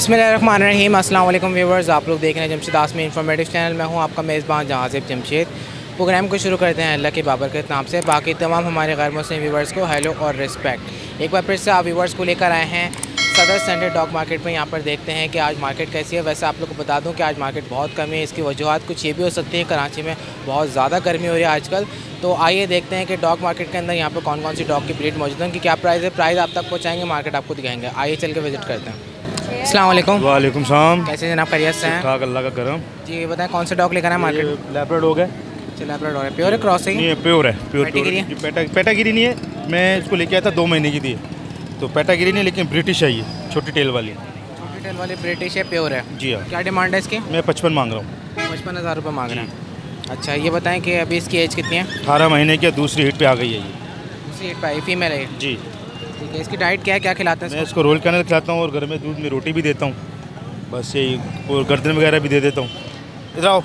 बिस्मिल्लाहिर्रहमानिर्रहीम। अस्सलाम वालेकुम व्यूवर्स, आप लोग देख रहे हैं जमशेद आसमी इन्फॉर्मेटिव चैनल। मैं हूं आपका मेज़बान जहाज़िब जमशेद। प्रोग्राम को शुरू करते हैं अल्लाह के बाबरकत नाम से। बाकी तमाम हमारे गैर मुस्लिम व्यूवर्स को हेलो और रिस्पेक्ट। एक बार फिर से आप व्यूवर्स को लेकर आए हैं सदर संडे डॉग मार्केट में। यहाँ पर देखते हैं कि आज मार्केट कैसी है। वैसे आप लोग को बता दूँ कि आज मार्केट बहुत कम है। इसकी वजूहत कुछ ये भी हो सकती है, कराची में बहुत ज़्यादा गर्मी हो रही है आजकल। तो आइए देखते हैं कि डॉग मार्केट के अंदर यहाँ पर कौन कौन सी डॉग की ब्रीड मौजूद है, उनकी क्या प्राइस है। प्राइस आप तक पहुँचाएंगे, मार्केट आपको दिखाएंगे। आइए चल के विजिट करते हैं। अस्सलाम वालेकुम। वालेकुम सलाम। कैसे जनाब, खैरियत से हैं? ठाक, अल्लाह का करम। जी ये बताएं कौन सा डॉग लेकर आए मार्केट? लैब्राडोर है। अच्छा लैब्राडोर है, प्योर है क्रॉस है? नहीं है, प्योर है। प्योर पेटागिरी है? पेटागिरी नहीं है, मैं इसको लेके आया था 2 महीने की थी। तो पेटागिरी नहीं, लेकिन ब्रिटिश है ये, छोटी टेल वाली। छोटी टेल वाली ब्रिटिश है, प्योर है। जी हाँ। क्या डिमांड है इसकी? मैं 55 मांग रहा हूँ। 55,000 रुपये मांग रहे हैं। अच्छा ये बताएं कि अभी इसकी एज कितनी है? 18 महीने की, दूसरी हिट पे आ गई है ये। दूसरी हिट पे आई, फीमेल है? जी ठीक है। इसकी डाइट क्या है, क्या खिलाते हैं? मैं इसको रोल कैनल खिलाता हूँ और घर में दूध में रोटी भी देता हूँ, बस यही। और गर्दन वगैरह भी दे देता हूँ। इधर आओ।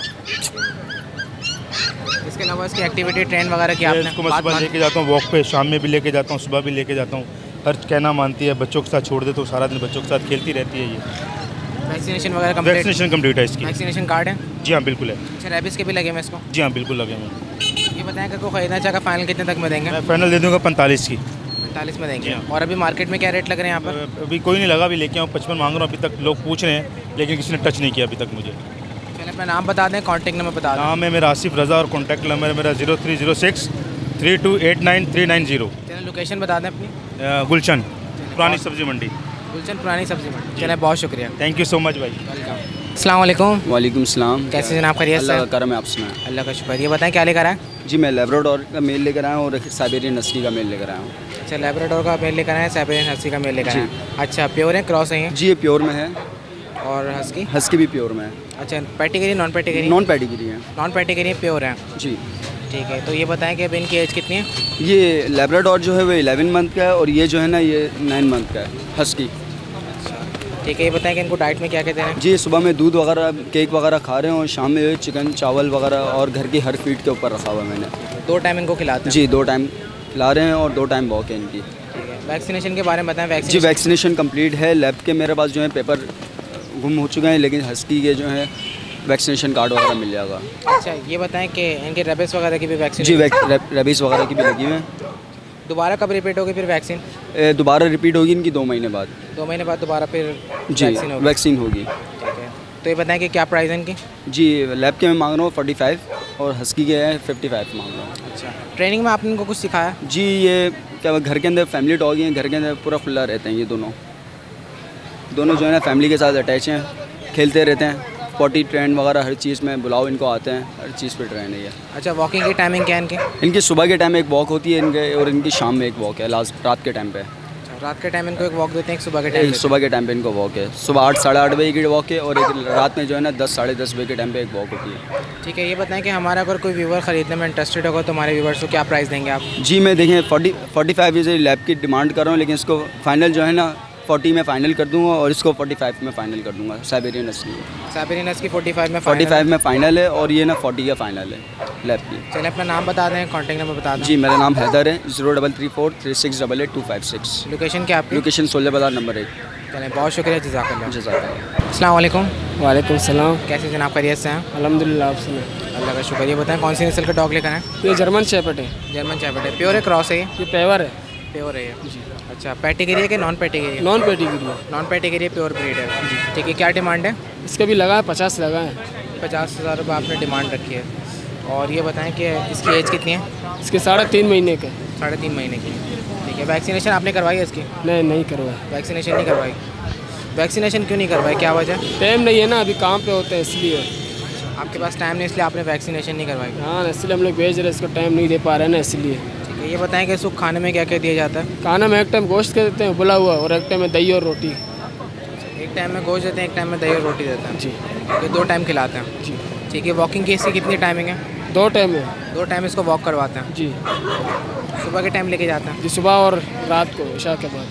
इसके अलावा इसकी एक्टिविटी ट्रेन वगैरह की आपने? इसको मैं सुबह लेके जाता हूँ वॉक पे, शाम में भी लेके जाता हूँ, सुबह भी लेके जाता हूँ। हर कहना मानती है, बच्चों के साथ छोड़ देता हूँ, सारा दिन बच्चों के साथ खेलती रहती है ये। वैक्सीनेशन वगैरह कंप्लीट? वैक्सीनेशन कंप्लीट है इसकी। वैक्सीनेशन कार्ड है? जी हाँ बिल्कुल है। अच्छा रेबिस के भी लगे हुए इसको? जी हाँ बिल्कुल लगे हुए। ये बताएं कि कोई ख़रीदना चाहेगा फाइनल कितने तक में देंगे? मैं फाइनल दे दूँगा 45 की। 45 में देंगे। और अभी मार्केट में क्या रेट लग रहे हैं यहाँ पर? अभी कोई नहीं लगा, अभी लेके आऊँ 55 मांग रहा हूँ। अभी तक लोग पूछ रहे हैं, लेकिन किसी ने टच नहीं किया अभी तक मुझे। चलिए अपना नाम बता दें, कॉन्टैक्ट नंबर बता दें। नाम है मेरा आसिफ रज़ा और कॉन्टैक्ट नंबर है मेरा 0306 3289 390। चलिए लोकेशन बता दें अपनी। गुलशन, पुरानी सब्ज़ी मंडी। गुलशन पुरानी सब्जी मंडी। चलिए बहुत शुक्रिया, थैंक यू सो मच भाई। वेलकम। अस्सलाम वालेकुम। वालेकुम सलाम। कैसे जनाब, खैरियत से? अल्लाह का करम है, आप सुनाएं? अल्लाह का शुक्र। ये बताएं क्या लेकर आए? जी मैं लैब्राडोर का मेल लेकर आया हूँ और साइबेरियन नस्ली का मेल लेकर आया हूँ। अच्छा लैब्राडोर का मेल लेकर आए, साइबेरियन हस्की का मेल लेकर आए। अच्छा प्योर है, क्रॉस है ये? जी ये प्योर में है। और हस्की? हस्की भी प्योर में है। अच्छा pedigree non pedigree? Non pedigree है। नॉन पेटिगिरी प्योर है। जी ठीक है। तो ये बताएं कि अब इनकी एज कितनी है? ये लैब्राडोर जो है वो 11 मंथ का है और ये जो है ना ये 9 मंथ का है, हस्की। ठीक है। ये बताएं कि इनको डाइट में क्या क्या दे रहे हैं? जी सुबह में दूध वगैरह केक वगैरह खा रहे हैं और शाम में चिकन चावल वगैरह और घर की हर फीड के ऊपर रखा हुआ है मैंने। 2 टाइम इनको खिलाते हैं? जी 2 टाइम खिला रहे हैं और 2 टाइम वॉक है इनकी। ठीक है। वैक्सीनेशन के बारे में बताएं। जी वैक्सीनेशन कंप्लीट है। लैब के मेरे पास जो है पेपर गुम हो चुके हैं, लेकिन हस्की के जो है वैक्सीनेशन कार्ड वगैरह मिल जाएगा। अच्छा ये बताएं कि इनके रेबिस वगैरह की भी वैक्सीन? जी रेबीज़ वगैरह की भी लगी हुई है। दोबारा कब रिपीट होगी फिर वैक्सीन? दोबारा रिपीट होगी इनकी 2 महीने बाद। 2 महीने बाद दोबारा फिर जी वैक्सीन होगी। ठीक है। तो ये बताएं कि क्या प्राइस है इनकी? जी लैब के मैं मांग रहा हूँ 45 और हस्की के हैं 55 मांग रहा हूँ। अच्छा ट्रेनिंग में आपने इनको कुछ सिखाया? जी ये क्या घर के अंदर फैमिली डॉग हैं, घर के अंदर पूरा खुला रहते हैं। ये दोनों जो है ना फैमिली के साथ अटैच हैं, खेलते रहते हैं। पॉटी ट्रेन वगैरह हर चीज़ में बुलाओ इनको आते हैं, हर चीज़ पे ट्रेन है ये। अच्छा वॉकिंग की टाइमिंग क्या है इनकी? इनकी सुबह के टाइम एक वॉक होती है इनके, और इनकी शाम में एक वॉक है रात के टाइम पे। रात के टाइम इनको एक वॉक देते हैं, एक सुबह के टाइम? सुबह के टाइम पे इनको वॉक है। सुबह 8 साढ़े 8 बजे की वॉक है और एक रात में जो है ना 10 साढ़े 10 बजे के टाइम पे एक वॉक होती है। ठीक है। ये बताएं कि हमारा अगर कोई व्यूवर ख़रीदने में इंटरेस्टेड होगा तो हमारे व्यूवर्स को क्या प्राइस देंगे आप? जी मैं देखें 45 से लैब की डिमांड कर रहा हूँ, लेकिन इसको फाइनल जो है ना 40 में फ़ाइनल कर दूँगा और इसको 45 में फ़ाइनल कर दूँगा। साइबेरियन हस्की की 45 में? 45 में फ़ाइनल है और ये ना 40 का फ़ाइनल है लैब की। चलिए अपना नाम बता दें, कॉन्टैक्ट नंबर बता दें। जी मेरा नाम हैदर है, 0334 3688 256। लोकेशन क्या आपकी? लोकेशन 16 बाज़ार नंबर 1। चलें बहुत शुक्रिया, जज़ाकल्लाह। जज़ाकल्लाह। अस्सलाम वालेकुम। वालेकुम सलाम। कैसे जनाब, खैरियत से हैं? अल्हम्दुलिल्लाह, आप सुनाएं? अल्लाह का शुक्र। ये बताएं कौन सी नस्ल का डॉग लेकर आए? ये जर्मन शेपर्ड है। जर्मन शेपर्ड है, प्योर है क्रॉस है? ये पेवर है। प्योर है ये? जी। अच्छा पेटिगिरी है कि नॉन पेटिगिरी? नॉन पेडिग्री है। नॉन पेटिगिरी प्योर ब्रीड है जी। ठीक है। क्या डिमांड है? इसका भी लगा है 50 लगा है। 50,000 रुपये आपने डिमांड रखी है। और ये बताएं कि इसकी एज कितनी है? इसके 3.5 महीने के। 3.5 महीने की। ठीक है। वैक्सीनेशन आपने करवाई है इसकी? नहीं करवाया। वैक्सीनेशन नहीं करवाई? वैक्सीनेशन क्यों नहीं करवाई, क्या वजह? टाइम नहीं है ना, अभी काम पे होते हैं इसलिए। आपके पास टाइम नहीं इसलिए आपने वैक्सीनेशन नहीं करवाई? हाँ इसलिए हम लोग भेज रहे, इसको टाइम नहीं दे पा रहे हैं ना, इसलिए। ठीक है। ये बताएं कि इसको खाने में क्या क्या दिया जाता है? खाना में एक टाइम गोश्त के देते हैं उबला हुआ, और एक टाइम में दही और रोटी। एक टाइम में गोश्त देते हैं, एक टाइम में दही और रोटी देते हैं? जी। ये 2 टाइम खिलाते हैं? जी। ठीक है। वॉकिंग की इसकी कितनी टाइमिंग है? 2 टाइम है। 2 टाइम इसको वॉक करवाते हैं? जी। सुबह के टाइम लेके जाते हैं? जी सुबह और रात को इशा के बाद।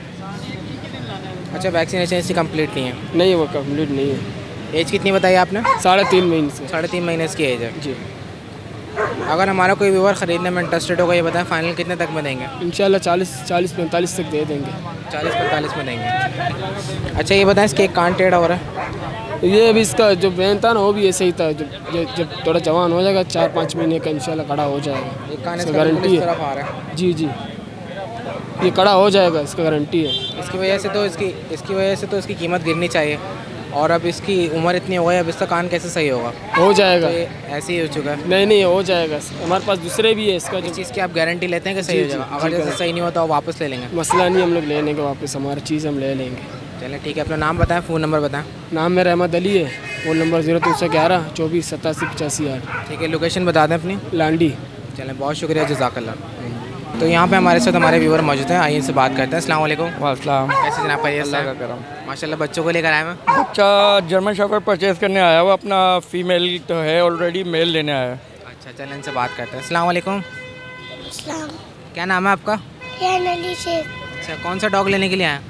अच्छा वैक्सीनेशन इसकी कंप्लीट नहीं है? नहीं वो कंप्लीट नहीं है। एज कितनी बताई आपने? 3.5 महीने से। 3.5 महीने इसकी एज है? जी। अगर हमारा कोई व्यूवर ख़रीदने में इंटरेस्टेड होगा, ये बताएं फाइनल कितने तक में देंगे? इंशाल्लाह 40-45 तक दे देंगे। 40-45 में देंगे। अच्छा ये बताएं, इसके एक कान टेढ़ा हो रहा है? ये अभी इसका जो बैन था ना वो भी ऐसे ही था। जब थोड़ा जवान हो जाएगा 4-5 महीने का इंशाल्लाह खड़ा हो जाएगा। एक कान इसका इसका गारंटी इस है। तरफ आ रहा है। जी जी, ये कड़ा हो जाएगा, इसका गारंटी है। इसकी वजह से तो इसकी कीमत गिरनी चाहिए, और अब इसकी उम्र इतनी हो गई, अब इसका कान कैसे सही होगा? हो जाएगा। तो ये ऐसे ही हो चुका है। नहीं हो जाएगा, हमारे पास दूसरे भी है इसका। इस जो चीज़ की आप गारंटी लेते हैं कि सही हो जाएगा? अगर जैसे सही नहीं होता तो वापस ले लेंगे? मसला नहीं, हम लोग ले लेंगे वापस, हमारी चीज़ हम ले लेंगे। चलें ठीक है, अपना नाम बताएं, फ़ोन नंबर बताएं। नाम मेरा अहमद अली है, फ़ोन नंबर 0311 24 87 85। ठीक है, लोकेशन बता दें अपनी। लांडी। चलें, बहुत शुक्रिया, जज़ाकल्लाह। तो यहाँ पे हमारे साथ हमारे व्यूवर मौजूद हैं, आइए इनसे बात करते हैं। अस्सलाम वालेकुम। वालेकुम। कैसे जनाब? अल्लाह का करम। माशाल्लाह, बच्चों को लेकर आए हैं। बच्चा जर्मन शेफर्ड परचेज़ करने आया हुआ, अपना फ़ीमेल तो है ऑलरेडी, मेल लेने आया है। अच्छा चलें, इनसे बात करते हैं। अस्सलाम वालेकुम। अस्सलाम। क्या नाम है आपका? रेहान अली शेख। अच्छा, कौन सा डॉग लेने के लिए आए?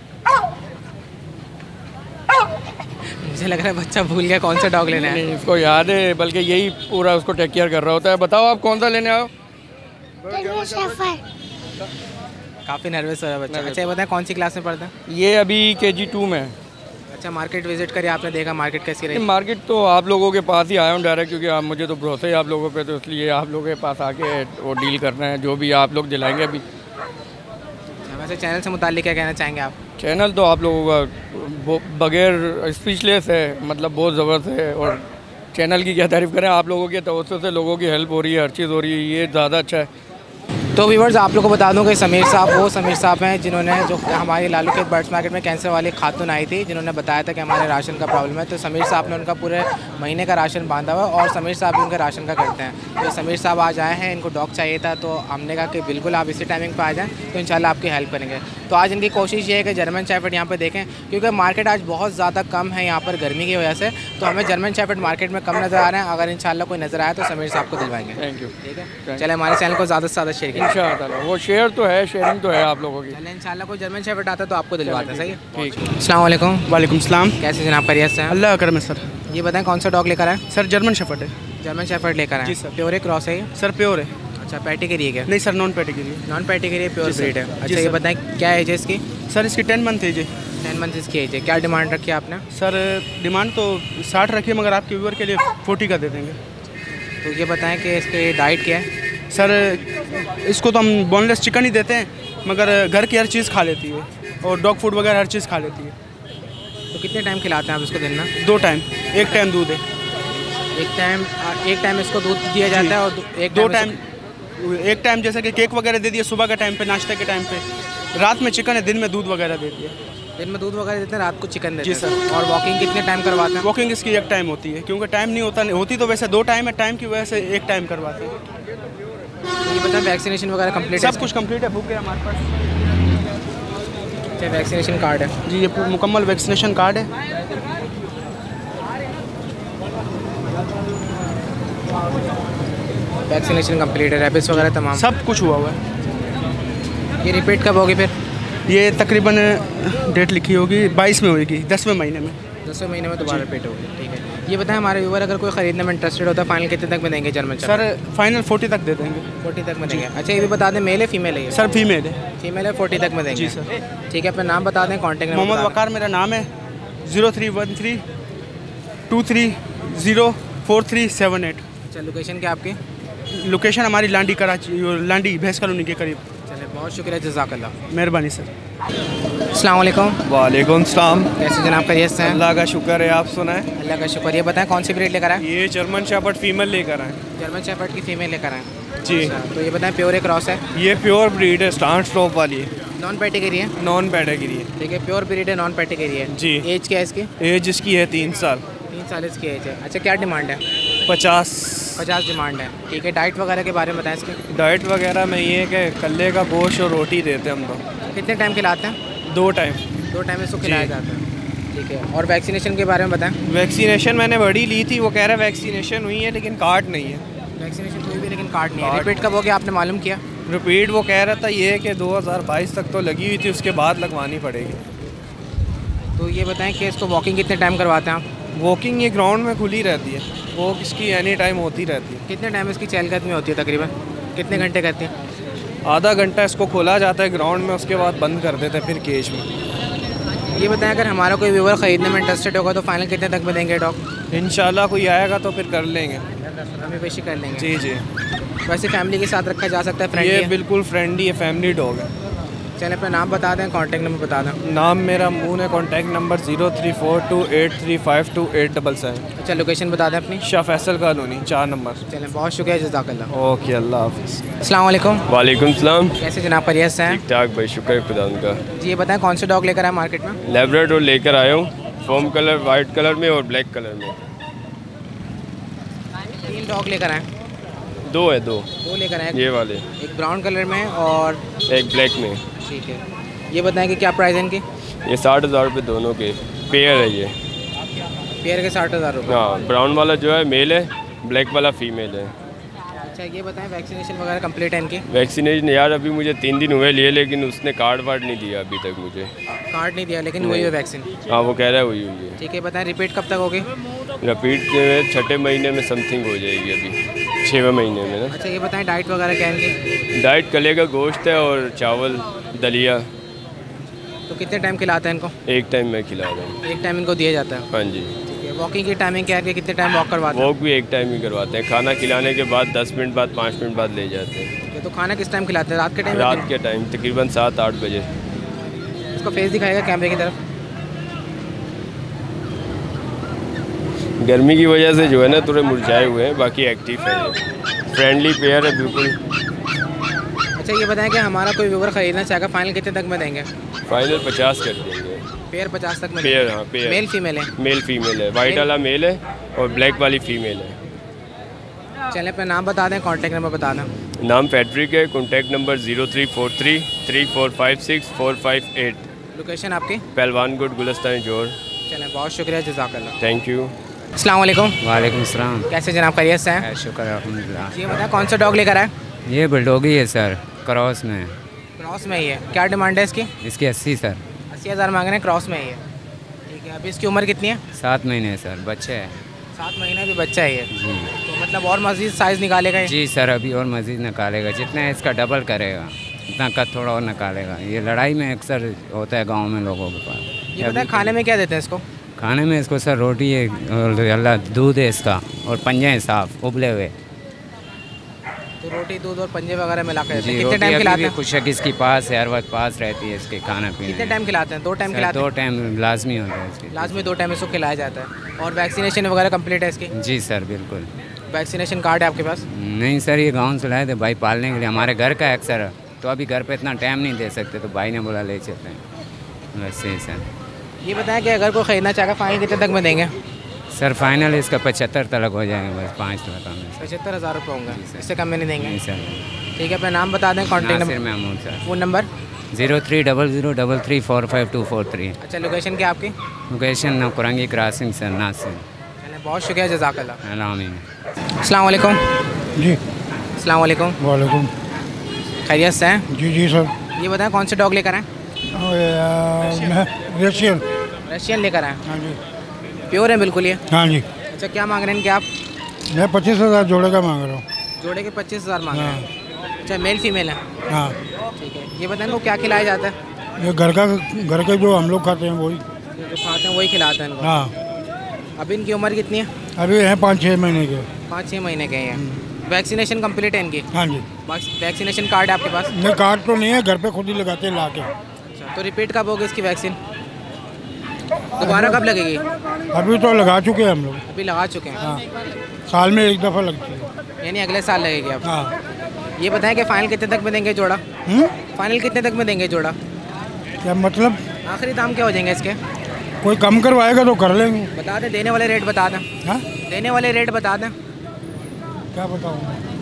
मुझे लग रहा है बच्चा भूल गया कौन सा डॉग लेना है। नहीं, इसको याद है, बल्कि यही पूरा उसको टेक केयर कर रहा होता है। बताओ आप कौन सा लेने आओ? German shepherd. काफ़ी नर्वस हो रहा है बच्चा। अच्छा ये बताएं, कौन सी क्लास में पढ़ता है? ये अभी KG 2 में है। अच्छा, मार्केट विजिट करिए, आपने देखा मार्केट कैसी रही? मार्केट तो आप लोगों के पास ही आया हूँ डायरेक्ट, क्योंकि आप मुझे तो भरोसा है आप लोगों पे, तो इसलिए आप लोगों के पास आके वो डील करना है, जो भी आप लोग दिलाएंगे। अभी वैसे चैनल से मुताल्लिक क्या कहना चाहेंगे आप? चैनल तो आप लोगों का बगैर स्पीचलेस है, मतलब बहुत ज़बरदस्त है। और चैनल की क्या तारीफ़ करें, आप लोगों के तवज्जो से लोगों की हेल्प हो रही है, हर चीज़ हो रही है, ये ज़्यादा अच्छा है। तो व्यूवर्स, आप लोगों को बता दूं कि समीर साहब वो समीर साहब हैं जिन्होंने जो हमारी लालू के बर्ड्स मार्केट में कैंसर वाली खातून आई थी, जिन्होंने बताया था कि हमारे राशन का प्रॉब्लम है। तो समीर साहब ने उनका पूरे महीने का राशन बांधा हुआ, और समीर साहब भी उनका राशन का करते हैं। तो समीर साहब आज आए हैं, इनको डॉग चाहिए था, तो हमने कहा कि बिल्कुल आप इसी टाइमिंग पर आ जाएँ, तो इंशाल्लाह आपकी हेल्प करेंगे। तो आज इनकी कोशिश ये है कि जर्मन शेफर्ड यहाँ पर देखें, क्योंकि मार्केट आज बहुत ज़्यादा कम है यहाँ पर गर्मी की वजह से, तो हमें जर्मन शेफर्ड मार्केट में कम नज़र आ रहे हैं। अगर इंशाल्लाह कोई नज़र आया तो समीर साहब को दिलवाएंगे। Thank you. ठीक है, चले हमारे चैनल को ज़्यादा से ज़्यादा शेयर कीजिए। इंशाअल्लाह, वो शेयर तो है, शेयरिंग तो है आप लोगों की। चलें, इंशाल्लाह कोई जर्मन शेफर्ड आता है तो आपको दिलवाते हैं। सही है, ठीक। अस्सलाम वालेकुम। वालेकुम सलाम। कैसे जनाब, खैरियत से हैं? अल्लाह का करम है सर। ये बताएं कौन सा डॉग लेकर आए? सर जर्मन शेफर्ड है। जर्मन शेफर्ड लेकर आए? जी सर। प्योर है, क्रॉस है ये? सर प्योर है। अच्छा, पैटी के लिए क्या? नहीं सर, नॉन पैटी के लिए। नॉन पैटी के लिए प्योर जी सर। ब्रीड है। जी अच्छा ये सर। बताएं क्या एज है इसकी? सर इसकी 10 मंथ एज है। 10 मंथ इसकी एज है। क्या डिमांड रखी है आपने? सर डिमांड तो 60 रखी है, मगर आपके व्यूअर के लिए 40 का दे देंगे। तो ये बताएं कि इसकी डाइट क्या है? सर इसको तो हम बोनलेस चिकन ही देते हैं, मगर घर की हर चीज़ खा लेती है, और डॉग फूड वगैरह हर चीज़ खा लेती है। तो कितने टाइम खिलाते हैं आप इसको दिन में? 2 टाइम, एक टाइम दूध है। एक टाइम इसको दूध दिया जाता है, और दो टाइम, एक टाइम जैसे कि केक वगैरह दे दिया सुबह के टाइम पे, नाश्ते के टाइम पे। रात में चिकन है, दिन में दूध वगैरह दे दिया। दिन में दूध वगैरह देते हैं, रात को चिकन देते जी हैं। सर। और वॉकिंग कितने टाइम करवाते हैं? वॉकिंग इसकी एक टाइम होती है, क्योंकि टाइम नहीं होती तो वैसे 2 टाइम है, टाइम की वजह से एक टाइम करवाते हैं। तो ये बताएं वैक्सीनेशन वगैरह कंप्लीट है? सब कुछ कंप्लीट है, बुक है हमारे पास। अच्छा, वैक्सीनेशन कार्ड है? जी, ये मुकम्मल वैक्सीनेशन कार्ड है। वैक्सीनेशन कंप्लीट है, रैबिस वगैरह तमाम? सब कुछ हुआ है। ये रिपीट कब होगी फिर? ये तकरीबन डेट लिखी होगी 22 में होगी, 10वें महीने में। 10वें महीने में दोबारा रिपीट होगी। ठीक है, ये बताएं हमारे व्यूवर अगर कोई ख़रीदने में इंटरेस्टेड होता है, फाइनल कितने तक में देंगे जर्मन शेफर्ड? सर फाइनल 40 तक दे देंगे। 40 तक में देंगे। अच्छा ये भी बता दें, मेल है फीमेल है? सर फीमेल है। फीमेल है, 40 तक में देंगे। जी सर। ठीक है, अपना नाम बता दें, कॉन्टैक्ट नंबर? मोहम्मद वकार मेरा नाम है। 0313 230 4378। अच्छा, लोकेशन क्या आपकी? लोकेशन हमारी लांडी कराची, लांडी भैंस कॉलोनी के करीब। चलिए, बहुत शुक्रिया, जज़ाकल्लाह। मेहरबानी सर। अस्सलाम वालेकुम। वालेकुम सलाम। कैसे जनाब, खैरियत से हैं? अल्लाह का शुक्र है, आप सुनाएं। अल्लाह का शुक्र। ये बताएं कौन सी ब्रीड लेकर आए? ये जर्मन शेफर्ड फीमेल लेकर आए। जर्मन शेफर्ड की फ़ीमेल लेकर आए? जी। अच्छा, तो ये बताएं प्योर है, क्रॉस है? ये प्योर ब्रीड है, स्टार्ट स्टॉप वाली है, नॉन पैटिगरी है? नॉन पैडागिरी है। ठीक है, प्योर ब्रीड है, नॉन पैटिगरी है। जी। एज क्या है इसकी? एज इसकी है 3 साल। 3 साल इसकी एज है। अच्छा, क्या डिमांड है? 50 डिमांड है। ठीक है, डाइट वगैरह के बारे में बताएं इसकी। डाइट वगैरह में ये है कि कल्ले का गोश्त और रोटी देते हैं हम लोग। कितने टाइम खिलाते हैं? 2 टाइम। 2 टाइम इसको खिलाया जाता है। ठीक है, और वैक्सीनेशन के बारे में बताएं। वैक्सीनेशन मैंने बड़ी ली थी, वो कह रहा है वैक्सीनेशन हुई है लेकिन कार्ड नहीं है। वैक्सीनेशन हुई भी लेकिन कार्ड नहीं है। रिपीट कब हो गया, आपने मालूम किया? रिपीट वो कह रहा था ये है कि 2022 तक तो लगी हुई थी, उसके बाद लगवानी पड़ेगी। तो ये बताएं कि इसको वॉकिंग कितने टाइम करवाते हैं आप? वॉकिंग ये ग्राउंड में खुली रहती है, वॉक इसकी एनी टाइम होती रहती है। कितने टाइम इसकी चहलकदमी होती है तकरीबन? कितने घंटे करती है? आधा घंटा इसको खोला जाता है ग्राउंड में, उसके बाद बंद कर देते हैं फिर केज में। ये बताएं, अगर हमारा कोई व्यूवर ख़रीदने में इंटरेस्टेड होगा तो फाइनल कितने तक में देंगे डॉग? इंशाल्लाह कोई आएगा तो फिर कर लेंगे। हमें पेशी कर लेंगे। जी जी, वैसे फैमिली के साथ रखा जा सकता है? ये फ्रेंडली है? बिल्कुल फ्रेंडली है, फैमिली डॉग है। चलें, अपना नाम बता दें, कॉन्टैक्ट नंबर बता दें। नाम मेरा मून है, कॉन्टैक्ट नंबर 0342835287। अच्छा, लोकेशन बता दें अपनी। Shah Faisal colony 4 number. चलें, बहुत शुक्रिया, जज़ाकल्लाह। ओके, अल्लाह हाफिज़। अस्सलाम वालेकुम। वालेकुम सलाम। कैसे जनाब, खैरियत से हैं? ठीक ठाक भाई, शुक्र खुदा उनका। जी ये बताएं, कौन से डॉग लेकर आए मार्केट में? लैब्राडोर लेकर आया हूँ, फोम कलर, वाइट कलर में और ब्लैक कलर में। 3 डॉग लेकर आए? 2 है, 2 लेकर आए। ये वाले, एक ब्राउन कलर में और एक ब्लैक में। ठीक है, ये बताएं कि क्या प्राइस है इनकी? ये 60,000 रुपये दोनों के पेयर है ये। पेयर के 60,000 रुपये। हाँ, ब्राउन वाला जो है मेल है, ब्लैक वाला फीमेल है। अच्छा, ये बताएं, वैक्सीनेशन वगैरह कंप्लीट है इनकी? वैक्सीनेशन यार अभी मुझे 3 दिन हुए लिए, लेकिन उसने कार्ड वार्ड नहीं दिया अभी तक मुझे। कार्ड नहीं दिया, लेकिन वही है वैक्सीन? हाँ, वो कह रहा है वही हुई है। ठीक है, बताएं रिपीट कब तक होगी? रिपीट में 6ठे महीने में समथिंग हो जाएगी, अभी 6वें महीने में ना। अच्छा, ये बताएं डाइट वगैरह क्या है इनकी? डाइट कले का गोश्त है और चावल, दलिया। तो कितने टाइम खिलाते हैं इनको? एक टाइम मैं खिला रहा हूँ। एक टाइम इनको दिया जाता है? हाँ जी। ठीक है, वॉकिंग की टाइमिंग क्या है, कितने टाइम वॉक करवाते हैं? वॉक भी एक टाइम ही करवाते हैं, खाना खिलाने के बाद 10 मिनट बाद, 5 मिनट बाद ले जाते हैं। ठीक है, तो खाना किस टाइम खिलाते हैं, रात के टाइम? रात के टाइम तकरीबन 7-8 बजे। इसको फेस दिखाएगा कैमरे की तरफ। गर्मी की वजह से जो है ना थोड़े मुरझाए हुए हैं, बाकी एक्टिव है ये। फ्रेंडली पेयर है बिल्कुल। अच्छा, ये बताएं कि हमारा कोई व्यूवर ख़रीदना चाहेगा, फाइनल कितने तक में देंगे? फाइनल 50 कर देंगे। पेयर 50 तक में? पेयर, हाँ पेयर। मेल फीमेल है? मेल फीमेल है, वाइट वाला मेल है और ब्लैक वाली फीमेल है। चलें, अपना नाम बता दें, कॉन्टैक्ट नंबर बता दें। नाम फैड्रिक है, कॉन्टैक्ट नंबर 03433456 लोकेशन आपकी? पहलवान गुड, गुलिस्तान जोर। चलें, बहुत शुक्रिया, जज़ाकल्लाह। Thank you. अस्सलाम वालेकुम। वालेकुम सलाम। कैसे जनाब, खैरियत से हैं? शुक्र अल्हम्दुलिल्लाह। ये बताएं, कौन सा डॉग लेकर आए? ये बुलडॉगी है सर, क्रॉस में। क्रॉस में ही है? क्या डिमांड है इसकी? इसकी 80 सर। 80,000 मांग रहे हैं, क्रॉस में ही है। ठीक है, अभी इसकी उम्र कितनी है? 7 महीने सर, बच्चे है। 7 महीने भी बच्चा ही है? जी। तो मतलब और मज़ीद साइज़ निकालेगा ये? जी सर, अभी और मज़ीद निकालेगा, जितना है इसका डबल करेगा, इतना कद थोड़ा और निकालेगा। ये लड़ाई में अक्सर होता है गाँव में लोगों के पास। ये बताएं, खाने में क्या देते हैं इसको? खाने में इसको सर रोटी है और अल्लाह दूध है इसका, और पंजे हैं साफ उबले हुए। तो रोटी, दूध और पंजे वगैरह मिला कर देते हैं। जी, कितने टाइम खिलाते हैं? खुशक इसकी पास है, हर वक्त पास रहती है इसके खाना पीने। कितने टाइम खिलाते हैं? 2 टाइम खिलाते हैं? 2 टाइम लाजमी होता है इसके। लाजमी 2 टाइम इसको खिलाया जाता है। और वैक्सीनेशन वगैरह कंप्लीट है इसकी? जी सर, बिल्कुल। वैक्सीनेशन कार्ड है आपके पास? नहीं सर, ये गाँव से लाए थे भाई पालने के लिए, हमारे घर का है अक्सर, तो अभी घर पे इतना टाइम नहीं दे सकते, तो भाई ने बोला ले चलते हैं, वैसे ही सर। ये बताएं कि अगर कोई ख़रीदना चाहेगा, फाइनल कितने तक में देंगे? सर फाइनल इसका 75 तक हो जाएगा, बस 5 लाख में। 75,000 रुपये होंगे, इससे कम में नहीं देंगे? नहीं सर। ठीक है, अपना नाम बता दें, contact number. Mahmood sir. Phone number? 030033452243। अच्छा, लोकेशन क्या आपकी? Location Naukurangi crossing sir, Nasir. बहुत शुक्रिया, जज़ाकल्लाह। आमीन। अस्सलाम वालेकुम। जी। अस्सलाम वालेकुम। वालेकुम। खैरियत से हैं? जी जी सर। ये बताएं, कौन से डॉग लेकर आए? रशियन। रशियन लेकर आए? हाँ जी। प्योर है बिल्कुल ये? हाँ जी। अच्छा, क्या मांग रहे हैं इनके आप? मैं 25,000 जोड़े का मांग रहा हूँ। जोड़े के 25,000 मांग रहे हैं? अच्छा, मेल फीमेल है? हाँ। ठीक है, ये बताएं इनको क्या खिलाया जाता है? ये घर के जो हम लोग खाते हैं वही। जो खाते हैं वही खिलाते हैं इनको? हाँ। अभी इनकी उम्र कितनी है? अभी हैं 5-6 महीने के। 5-6 महीने के हैं। वैक्सीनेशन कंप्लीट है इनकी? हाँ जी। वैक्सीनेशन कार्ड है आपके पास? नहीं, कार्ड तो नहीं है, घर पे खुद ही लगाते हैं ला के। अच्छा, तो रिपीट कब होगी इसकी वैक्सीन? दोबारा कब लगेगी? अभी तो लगा चुके हैं हम लोग। अभी लगा चुके हैं? हाँ, साल में 1 दफ़ा लगती है। यानी अगले साल लगेगी अब? हाँ। ये बताएं कि फाइनल कितने तक में देंगे जोड़ा? फाइनल कितने तक में देंगे जोड़ा? क्या मतलब? आखिरी दाम क्या हो जाएंगे इसके? कोई कम करवाएगा तो कर लेंगे। बता दें, देने वाले रेट बता दें। हाँ, देने वाले रेट बता दें। क्या बताऊँ?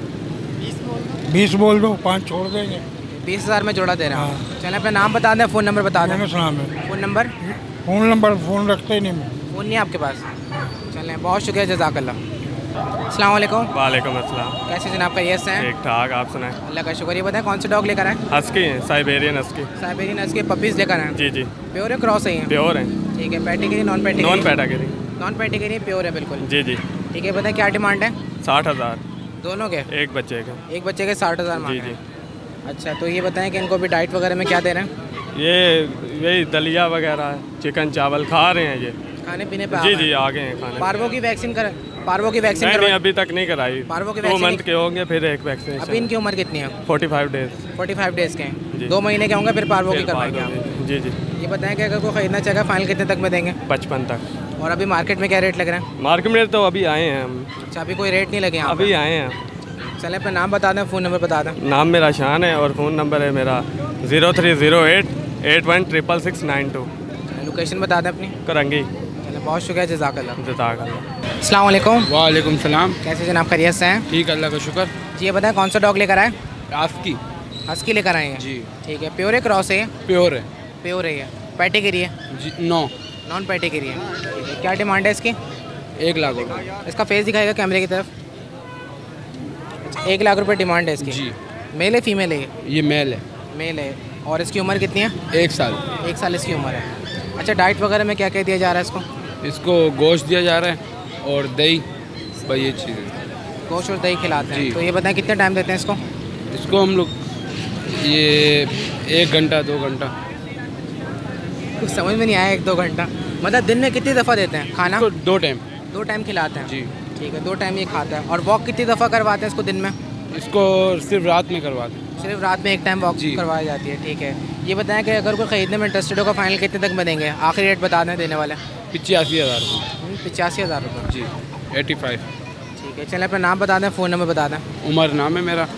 20 बोल दो, 5 छोड़ देंगे। 20,000 में जोड़ा दे रहे हैं? चलें, अपना नाम बता दें, फ़ोन नंबर बता दें। Phone number? फ़ोन रखते ही नहीं मैं। फ़ोन नहीं है आपके पास? चलें, बहुत शुक्रिया, जज़ाकल्लाह। अस्सलाम वालेकुम। वालेकुम अस्सलाम। कैसे जनाब, खैरियत से हैं? ठीक ठाक, आप सुनाएं? अल्लाह का शुक्र। ये बताएं, कौन से डॉग लेकर आए? हस्की हैं, Siberian husky. Siberian husky puppies लेकर आए? जी जी। प्योर है क्रॉस है? प्योर हैं। ठीक है, pedigree non pedigree? Non pedigree. Non pedigree pure है बिल्कुल। जी जी। ठीक है, बताएं क्या डिमांड है? 60,000 दोनों के? एक बच्चे का। एक बच्चे के 60,000 जी मांग जी। रहे हैं। अच्छा, तो ये बताएं कि इनको भी डाइट वगैरह में क्या दे रहे हैं? ये यही दलिया वगैरह चिकन चावल खा रहे हैं ये। खाने पीने पे जी जी, आगे हैं खाने। पार्वो की वैक्सीन पार्वो की वैक्सीन नहीं, अभी तक नहीं कराई। पार्वो की 2 वैक्सीन मंथ के होंगे फिर एक वैक्सीन। अभी इनकी उम्र कितनी है? 45 डेज। 45 डेज के हैं। जी। 2 महीने के होंगे फिर पार्वो की फिर करवाएंगे पार्वो आप। जी जी। ये बताएं कि अगर कोई खरीदना चाहेगा फाइनल कितने तक में देंगे? 55 तक। और अभी मार्केट में क्या रेट लग रहा है? मार्केट में तो अभी आए हैं हम। अच्छा, अभी कोई रेट नहीं लगे यहाँ पे? अभी आए हैं। चले अपना नाम बता दें, फ़ोन नंबर बता दें। नाम मेरा शान है और फ़ोन नंबर है मेरा 0308 816692। लोकेशन बता दें अपनी। करंगी। चले, बहुत शुक्रिया, जज़ाकल्लाह। जज़ाकल्लाह। अस्सलाम वालेकुम। वालेकुम सलाम। कैसे जनाब, खैरियत से हैं? ठीक, अल्लाह का शुक्र। जी, ये बताएं कौन सा डॉग लेकर आए? आस्की। हस्की लेकर आए हैं? जी। ठीक है, प्योर है क्रॉस है ये? प्योर है। प्योर है ये। पेडिग्री है? जी, नो। नॉन पेडिग्री है। ठीक है, क्या डिमांड है इसकी? 1 लाख रुपये। इसका फेस दिखाएगा कैमरे की तरफ। 1 लाख रुपये डिमांड है इसकी। जी। मेल है फीमेल है ये? ये मेल है। मेल है। और इसकी उम्र कितनी है? 1 साल। 1 साल इसकी उम्र है। अच्छा, डाइट वगैरह में क्या क्या दिया जा रहा है इसको? इसको गोश्त दिया जा रहा है और दही, भाई ये चीज़ें। गोश्त और दही खिलाते हैं। जी। तो ये बताएं कितना टाइम देते हैं इसको? इसको हम लोग ये 1 घंटा 2 घंटा। कुछ समझ में नहीं आया। 1-2 घंटा मतलब दिन में कितनी दफ़ा देते हैं खाना? 2 टाइम। 2 टाइम खिलाते हैं? जी। ठीक है, 2 टाइम ये खाता है। और वॉक कितनी दफ़ा करवाते हैं इसको दिन में? इसको सिर्फ रात में करवाते हैं। सिर्फ रात में 1 टाइम वॉक करवाई जाती है। ठीक है, ये बताएं कि अगर कोई ख़रीदने में इंटरेस्टेड होगा फाइनल कितने तक में देंगे? आखिरी रेट बता दें देने वाले। 85,000 रुपये। 85,000 रुपये। जी। 85। ठीक है, चलें अपना नाम बता दें, फ़ोन नंबर बता दें। उमर नाम है मेरा।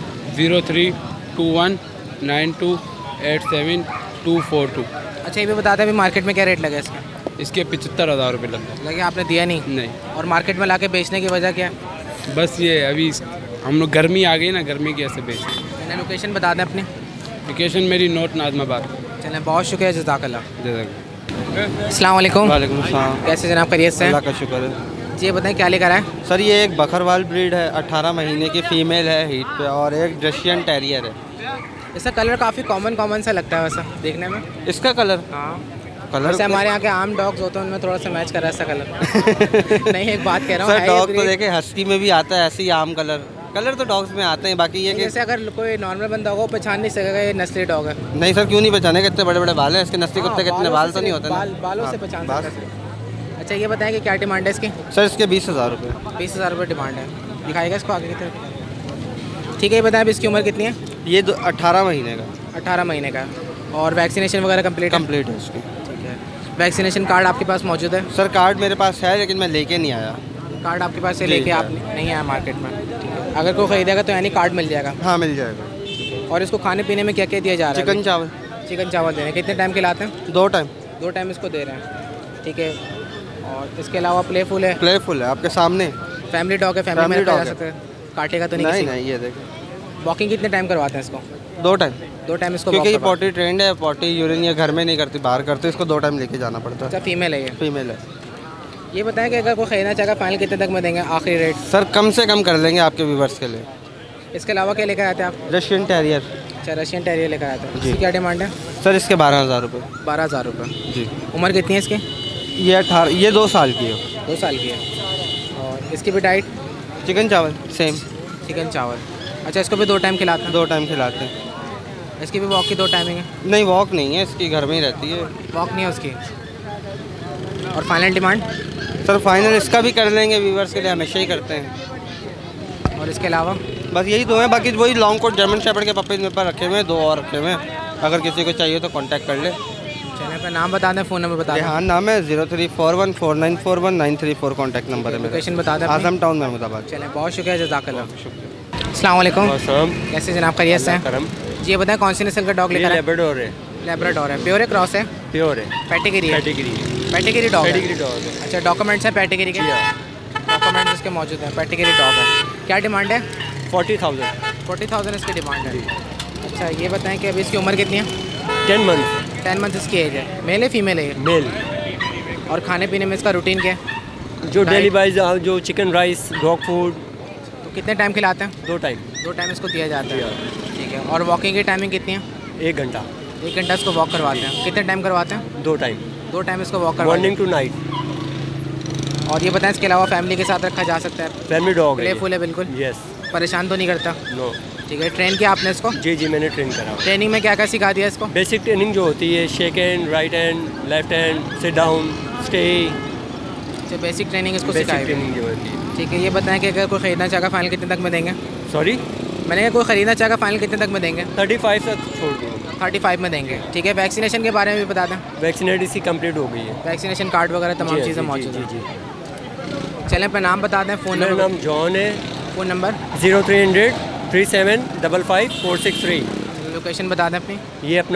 032192874242। अच्छा, ये भी बता दें अभी मार्केट में क्या रेट लगे इसका? इसके 75,000 रुपये लगे। आपने दिया नहीं? नहीं। और मार्केट में लाके बेचने की वजह क्या है? बस ये अभी हम लोग गर्मी आ गई ना, गर्मी की ऐसे बेचते। मैंने लोकेशन बता दें अपनी। लोकेशन मेरी नोट नाज़माबाद। चलें, बहुत शुक्रिया, जज़ाकल्लाह। अस्सलाम वालेकुम। वालेकुम सलाम। कैसे जनाब, खैरियत से? अल्लाह का शुक्र है। जी, ये बताएं क्या लेकर आए? सर ये एक बकरवाल ब्रीड है, 18 महीने की फ़ीमेल है हीट पे, और एक रशियन टेरियर है। इसका कलर काफ़ी कॉमन सा लगता है वैसा देखने में। इसका कलर? हाँ, कलर जैसे हमारे यहाँ के आम डॉग्स होते हैं उनमें थोड़ा सा मैच कर रहा है इसका कलर। नहीं, एक बात कह रहा हूँ, सर डॉग तो देखे हस्की में भी आता है ऐसे ही आम कलर तो डॉग्स में आते हैं। बाकी ये कि जैसे अगर कोई नॉर्मल बंदा होगा वो पहचान नहीं सकेगा ये नस्ली डॉग है। नहीं सर, क्यों नहीं पहचानेगा, इतने बड़े बड़े बाल हैं इसके। नस्ली कुत्ते के इतने बाल तो नहीं होते ना। बालों से पहचान सकते हैं। अच्छा, ये बताएं कि क्या डिमांड है इसकी? सर इसके 20,000 रुपये। 20,000 रुपये डिमांड है। दिखाएगा इसको आगे की तरफ। ठीक है, ये बताएं अभी इसकी उम्र कितनी है? ये 18 महीने का। 18 महीने का। और वैक्सीनेशन वगैरह कंप्लीट है इसकी। ठीक है, वैक्सीनेशन कार्ड आपके पास मौजूद है? सर कार्ड मेरे पास है लेकिन मैं लेके नहीं आया। कार्ड आपके पास से लेके आप नहीं आया मार्केट में? अगर कोई खरीदेगा तो यानी कार्ड मिल जाएगा? हाँ, मिल जाएगा। और इसको खाने पीने में क्या क्या दिया जा रहा है? चिकन चावल। चिकन चावल दे रहे हैं। कितने टाइम खिलाते हैं? 2 टाइम। 2 टाइम इसको दे रहे हैं। ठीक है, और इसके अलावा प्लेफुल है? प्लेफुल है, आपके सामने। फैमिली डॉग है? फैमिली में रखा जा सकता है? काटेगा तो नहीं? नहीं, ये देखें। वॉकिंग कितने टाइम करवाते हैं इसको? 2 टाइम। 2 टाइम इसको? क्योंकि ये पॉटी ट्रेंड है, पॉटी यूरिन ये घर में नहीं करती, बाहर करते, इसको 2 टाइम लेके जाना पड़ता है। अच्छा, फीमेल है ये? फीमेल है। ये बताएं कि अगर कोई खरीदना चाहेगा फाइनल कितने तक में देंगे आखिरी रेट? सर कम से कम कर लेंगे आपके व्यूवर्स के लिए। इसके अलावा क्या लेकर आते हैं आप? Russian terrier. अच्छा, रशियन टेरियर लेकर आते हैं। इसकी क्या डिमांड है? सर इसके 12,000 रुपये। 12,000 रुपये। जी। उम्र कितनी है इसकी? ये 18, ये 2 साल की है। 2 साल की है। और इसकी भी डाइट? चिकन चावल सेम। चिकन चावल। अच्छा, इसको भी 2 टाइम खिलाते हैं? 2 टाइम खिलाते हैं। इसकी भी वॉक की 2 टाइमिंग है? नहीं, वॉक नहीं है इसकी, घर में ही रहती है। वॉक नहीं है उसकी। और फाइनल डिमांड? सर फाइनल इसका भी कर लेंगे, व्यूवर्स के लिए हमेशा ही करते हैं। और इसके अलावा? बस यही 2 हैं, बाकी वही लॉन्ग कोट जर्मन शेपर्ड के पपीज मेरे पास रखे हुए हैं, 2 और रखे हुए हैं। अगर किसी को चाहिए तो कांटेक्ट कर ले। चैनल का नाम बता दें, फ़ोन नंबर बता दें। हाँ, नाम है 03414941 कॉन्टैक्ट नंबर है मेरा। लोकेशन बता दें। आजम टाउन महमूदाबाद। चलें, बहुत शुक्रिया, जज़ाकल्लाह। अस्सलाम वालेकुम। कैसे जनाब, खैरियत से? जी, ये बताएं कौन सी नस्ल का डॉग लेकर आए? लेब्राडोर है। लेब्राडोर है। प्योर है क्रॉस है? प्योर है। पेडिग्री है? पेडिग्री डॉग है। अच्छा, डॉक्यूमेंट्स हैं पेडिग्री के? डॉक्यूमेंट्स इसके मौजूद हैं। पेडिग्री डॉग है। क्या डिमांड है? 40,000। 40,000 इसकी डिमांड है। अच्छा, ये बताएं कि अभी इसकी उम्र कितनी है? 10 मंथ। 10 मंथ इसकी एज है। मेल है फीमेल है? मेल। और खाने पीने में इसका रूटीन क्या है? जो डेली वाइज जो चिकन राइस, डॉग फूड। तो कितने टाइम खिलाते हैं? 2 टाइम। 2 टाइम इसको दिया जाता है। ठीक है, और वॉकिंग की टाइमिंग कितनी है? 1 घंटा। 1 घंटा इसको वॉक करवाते हैं। कितने टाइम करवाते हैं? 2 टाइम। 2 टाइम इसको वॉक करवाते हैं। Morning to night. और ये बताएं इसके अलावा फैमिली के साथ रखा जा सकता है? फैमिली डॉग है। प्लेफुल है बिल्कुल? यस। परेशान तो नहीं करता? नो। ठीक है, ट्रेन किया आपने इसको? जी जी मैंने ट्रेन करा। ट्रेनिंग में क्या क्या सिखा दिया इसको? बेसिक ट्रेनिंग जो होती है, shake hand, right hand, left hand, sit down, stay. अच्छा, बेसिक ट्रेनिंग इसको बेसिक सिखाई ट्रेनिंग जो होती है। ठीक है, ये बताएं कि अगर कोई ख़रीदना चाहेगा फाइनल कितने तक में देंगे? सॉरी, मैंने कहा कोई ख़रीदना चाहेगा फाइनल कितने तक में देंगे? 35 तक छोड़ दूँगा। 35 में देंगे। ठीक है, वैक्सीनेशन के बारे में भी बता दें। वैक्सीनेट इसकी कंप्लीट हो गई है। वैक्सीनेशन कार्ड वगैरह तमाम चीज़ें मौजूद हैं। जी। चलें, अपना नाम बता दें। फ़ोन मेरा नाम जॉन है। Phone number 0300 37 55 463। लोकेशन बता दें अपनी। ये अपना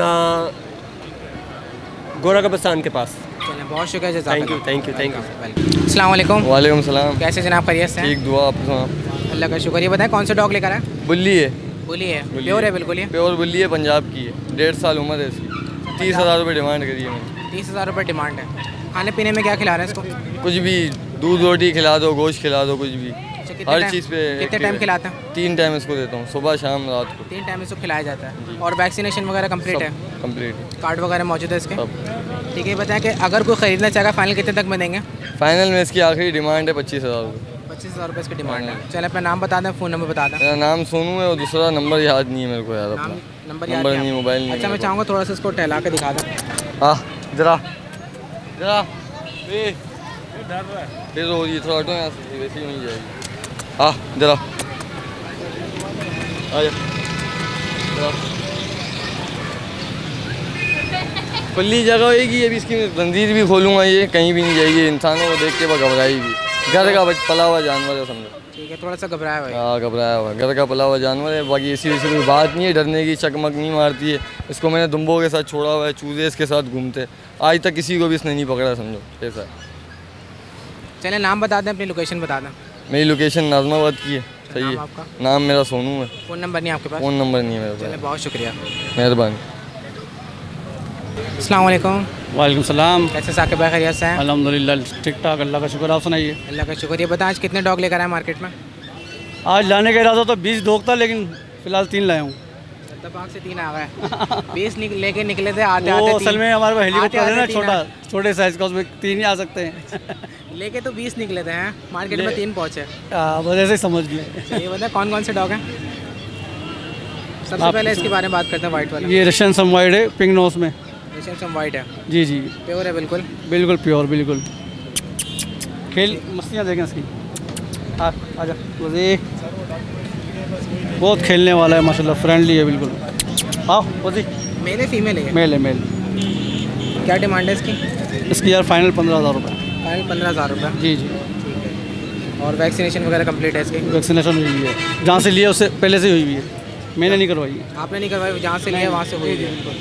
गोरा कब्रिस्तान के पास। चलें, बहुत शुक्रिया। Thank you thank you thank you. अस्सलाम वालेकुम। वालेकुम सलाम। कैसे जनाब, खैरियत से हैं? ठीक, दुआ आप सुनाओ। अल्लाह का शुक्र। ये बताएं कौन सा डॉग लेकर आए? बुल्ली है। बुल्ली है, प्योर है बिल्कुल? ये प्योर बुल्ली है, पंजाब की है, 1.5 साल उम्र है इसकी। 30,000 रुपये डिमांड करी है मैंने। 30,000 रुपये डिमांड है। खाने पीने में क्या खिला रहे हैं इसको? कुछ भी, दूध रोटी खिला दो, गोश्त खिला दो, कुछ भी, हर चीज़ पे। कितने टाइम खिलाते हैं? 3 टाइम इसको देता हूँ, सुबह शाम रात को। 3 टाइम इसको खिलाया जाता है। और वैक्सीनेशन वगैरह कंप्लीट है? कंप्लीट। कार्ड वगैरह मौजूद है इसके? ठीक है, बताएं कि अगर कोई ख़रीदना चाहेगा फाइनल कितने तक में देंगे? फाइनल में इसकी आखिरी डिमांड है 25,000 रुपये। 25,000 रुपये इसकी डिमांड है। चलें, अपना नाम बता दें, फ़ोन नंबर बता दें। मेरा नाम सोनू है और दूसरा नंबर याद नहीं है मेरे को यार। नंबर नहीं, मोबाइल नहीं। अच्छा, मैं चाहूँगा थोड़ा सा इसको टहला के दिखा दें। हाँ, जरा फिर हो रही थोड़ा हटो यहाँ से, वैसे ही नहीं जाएगी। हाँ, जरा आ जा। खुली जगह होगी, अभी इसकी जंजीर भी खोलूँगा, ये कहीं भी नहीं जाएगी। इंसानों को देख के वह घबराएगी। घर का पला हुआ जानवर है समझो। ठीक है, थोड़ा सा घबराया हुआ है। हाँ, घबराया हुआ, घर का पला हुआ जानवर है। बाकी ऐसी वैसी कोई बात नहीं है, डरने की, चकमक नहीं मारती है। इसको मैंने दुम्बों के साथ छोड़ा हुआ है, चूजे इसके साथ घूमते, आज तक किसी को भी इसने नहीं पकड़ा समझो, ऐसा है। चलें, नाम बता दें, अपनी लोकेशन बता दें। मेरी लोकेशन नाजमाबाद की है। सही है। आपका नाम मेरा सोनू है। फ़ोन नंबर नहीं आपके पास? फ़ोन नंबर नहीं है मेरे पास। चलें, बहुत शुक्रिया, मेहरबानी। अस्सलाम वालेकुम। वालेकुम सलाम। कैसे साकिब भाई, खैरियत से हैं? अल्हम्दुलिल्लाह ठीक ठाक, अल्लाह का शुक्र। आप सुनाइए। अल्लाह का शुक्र। ये बताएं आज कितने डॉग लेकर आए मार्केट में? आज लाने का इरादा तो 20 डॉग था, लेकिन फ़िलहाल 3 लाया हूँ। इत्तेफाक से 3 आ गए। 20 लेके निकले थे, आते आते असल में हमारे पास हेलीकॉप्टर है ना, छोटे साइज़ का, उसमें 3 ही आ सकते हैं। लेके तो 20 निकले थे हैं, मार्केट में 3 पहुँचे। बस ऐसे ही समझ लिए। ये बताएं कौन कौन से डॉग हैं? सबसे पहले इसके बारे में बात करते हैं, वाइट वाला। ये रशियन सम वाइट है, पिंक नोस में। रशियन सम वाइट है? जी जी, प्योर है बिल्कुल? बिल्कुल प्योर, बिल्कुल। खेल मस्तियाँ देखें इसकी। आजा, बहुत खेलने वाला है माशाल्लाह, फ्रेंडली है बिल्कुल। हाँ, मेल है फीमेल है? मेल है, मेल। क्या डिमांड है इसकी? इसकी यार फाइनल 15,000 रुपये। फाइनल 15,000 रुपये? जी जी। ठीक है। और वैक्सीनेशन वगैरह कंप्लीट है इसकी? वैक्सीनेशन हुई है, जहाँ से लिया उससे पहले से हुई हुई है, मैंने नहीं करवाई। आपने नहीं करवाई? जहाँ से लिया वहाँ से हुई है।